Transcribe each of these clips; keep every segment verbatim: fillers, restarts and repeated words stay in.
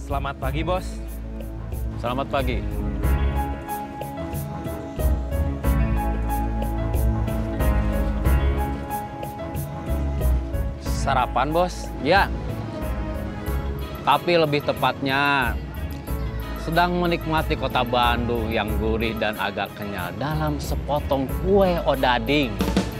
Selamat pagi, Bos. Selamat pagi. Sarapan, Bos? Ya. Tapi lebih tepatnya sedang menikmati kota Bandung yang gurih dan agak kenyal dalam sepotong kue odading.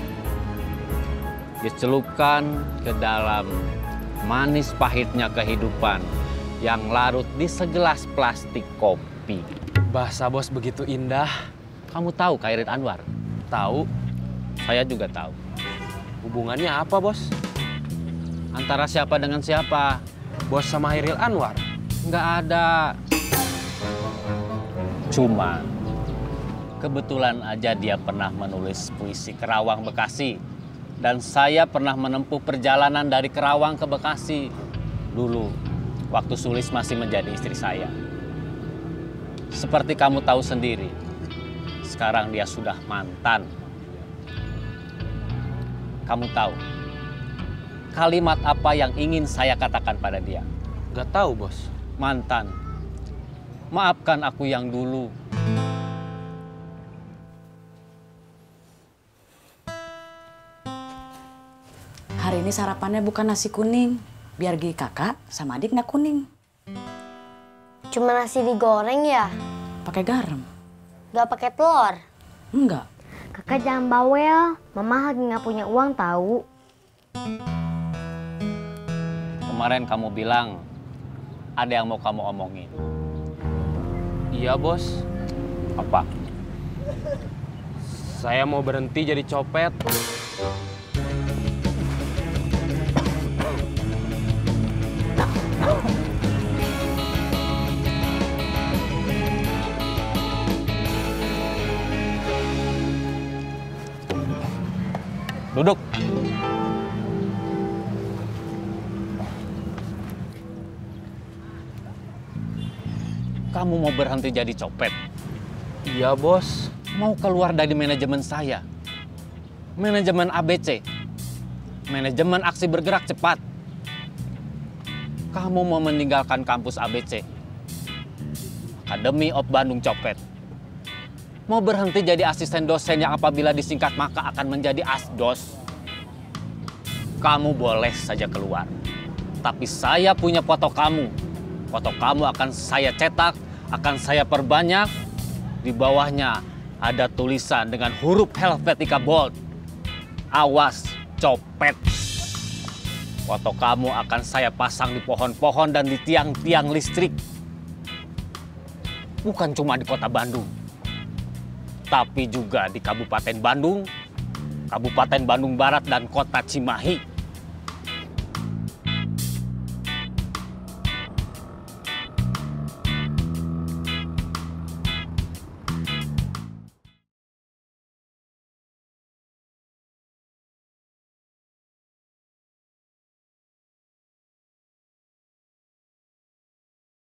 Dicelupkan ke dalam manis pahitnya kehidupan yang larut di segelas plastik kopi. Bahasa Bos begitu indah. Kamu tahu Khairid Anwar? Tahu. Saya juga tahu. Hubungannya apa, Bos? Antara siapa dengan siapa? Bos sama Khairil Anwar? Nggak ada. Cuma kebetulan aja dia pernah menulis puisi Kerawang Bekasi. Dan saya pernah menempuh perjalanan dari Kerawang ke Bekasi. Dulu, waktu Sulis masih menjadi istri saya. Seperti kamu tahu sendiri, sekarang dia sudah mantan. Kamu tahu, kalimat apa yang ingin saya katakan pada dia? Gak tahu, Bos. Mantan, maafkan aku yang dulu. Hari ini sarapannya bukan nasi kuning. Biar gigi kakak sama adik nggak kuning. Cuma nasi digoreng ya? Pakai garam. Gak pakai telur? Enggak. Kakak jangan bawel. Mama lagi nggak punya uang tahu. Kemarin kamu bilang ada yang mau kamu omongin. Iya, Bos. Apa? Saya mau berhenti jadi copet. Duduk. Kamu mau berhenti jadi copet? Iya, Bos. Mau keluar dari manajemen saya? Manajemen A B C? Manajemen aksi bergerak cepat? Kamu mau meninggalkan kampus A B C? Academy of Bandung Copet? Mau berhenti jadi asisten dosen yang apabila disingkat maka akan menjadi asdos? Kamu boleh saja keluar. Tapi saya punya foto kamu. Foto kamu akan saya cetak, akan saya perbanyak. Di bawahnya ada tulisan dengan huruf Helvetica Bold. Awas, copet. Foto kamu akan saya pasang di pohon-pohon dan di tiang-tiang listrik. Bukan cuma di kota Bandung, tapi juga di Kabupaten Bandung, Kabupaten Bandung Barat, dan kota Cimahi.